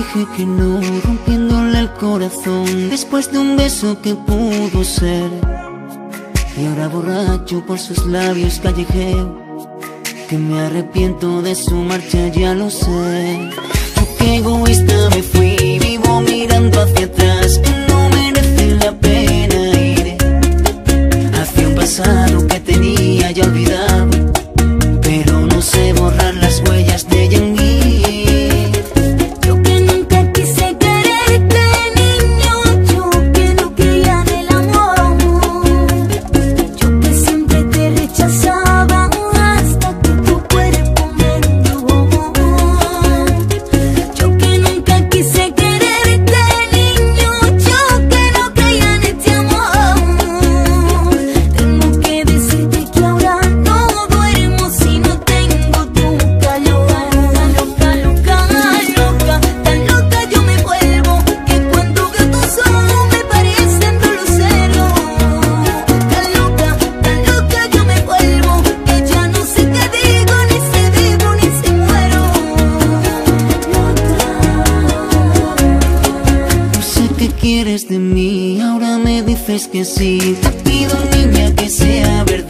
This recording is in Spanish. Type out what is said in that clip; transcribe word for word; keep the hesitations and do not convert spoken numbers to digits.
dije que no, rompiéndole el corazón después de un beso que pudo ser. Y ahora borracho por sus labios callejeo, que me arrepiento de su marcha, ya lo sé. Yo qué egoísta me fui, vivo mirando hacia atrás, que no merece la pena ir hacia un pasado que tenía ya olvidado, pero no sé borrar las huellas de ella en mí. ¿Quieres de mí? Ahora me dices que sí. Te pido, niña, que sea verdad.